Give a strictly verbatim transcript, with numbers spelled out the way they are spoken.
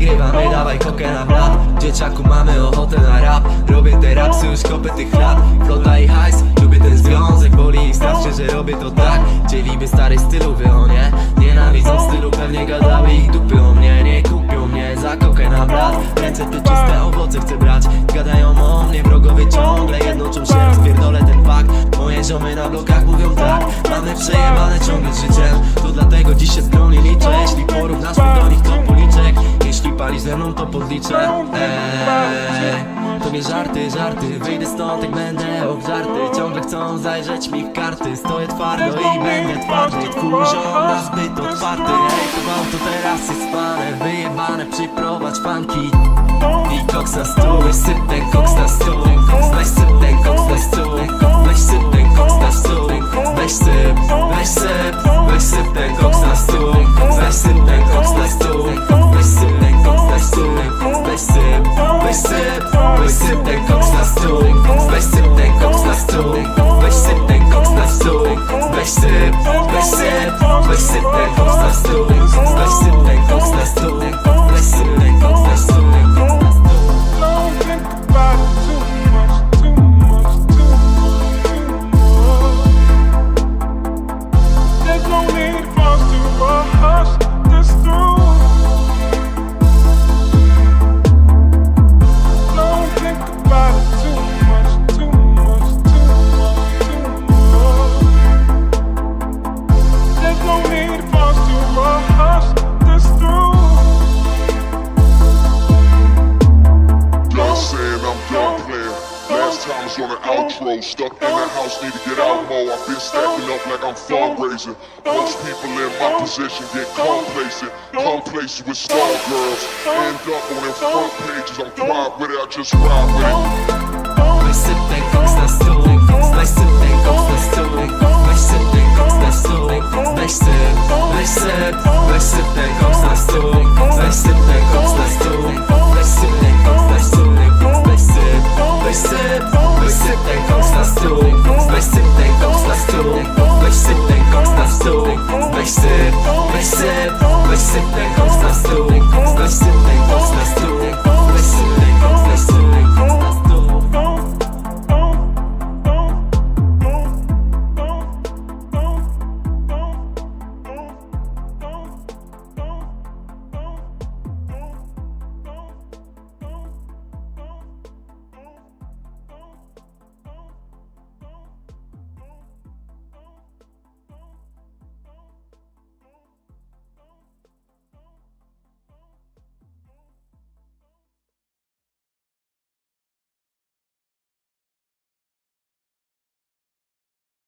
Wygrywamy, dawaj kokę na blat. Dzieciaku, mamy ochotę na rap. Robię te rapsy już kopy tych lat. Flota i hajs, lubię ten związek. Boli ich strasznie, że robię to tak. Chcieliby stary stylu, wy o nie. Nienawidzą stylu, pewnie gadały ich dupy o mnie. Nie kupią mnie za kokę na blat. Ręce te czyste, owoce chcę brać. Gadają o mnie, wrogowie ciągle jednoczą się, rozpierdolę ten fakt. Moje ziomy na blokach mówią tak. Mamy przejebane ciągle życiem. To dlatego dziś się z broni liczę. Jeśli porównasz mnie do nich, to policzek. Jeśli palisz ze mną, to podliczę. Eee. Tobie żarty, żarty, wyjdę stąd jak będę obżarty. Ciągle chcą zajrzeć mi w karty. Stoję twardo i będę twardy. Twój ziom na zbyt otwarty. Ej, to auto teraz jest spane, wyjebane, przyprowadź funky. I koks na stół, weź syp ten koks na stół. Weź syp ten koks na stół. Weź syp ten koks na stół. Weź syp, weź syp, weź syp ten koks na stół. Weź syp ten koks na stół. Weź syp ten koks na stół. Weź syp, weź syp, weź syp ten koks na stół. Weź syp ten koks na stół. Weź syp ten koks na stół. Weź syp, weź syp, weź syp ten koks na stół. Weź syp ten koks na stół. Weź syp ten koks na stół. On an outro, stuck in the house, need to get out more. I've been stacking up like I'm fundraising. Most people in my position get complacent, complacent with star girls. End up on them front pages, I'm quiet with it, I just ride with it. Weź syp ten koks na stół. Weź syp ten koks na stół. Weź syp ten koks na stół. Weź syp, weź syp, weź syp ten koks na stół.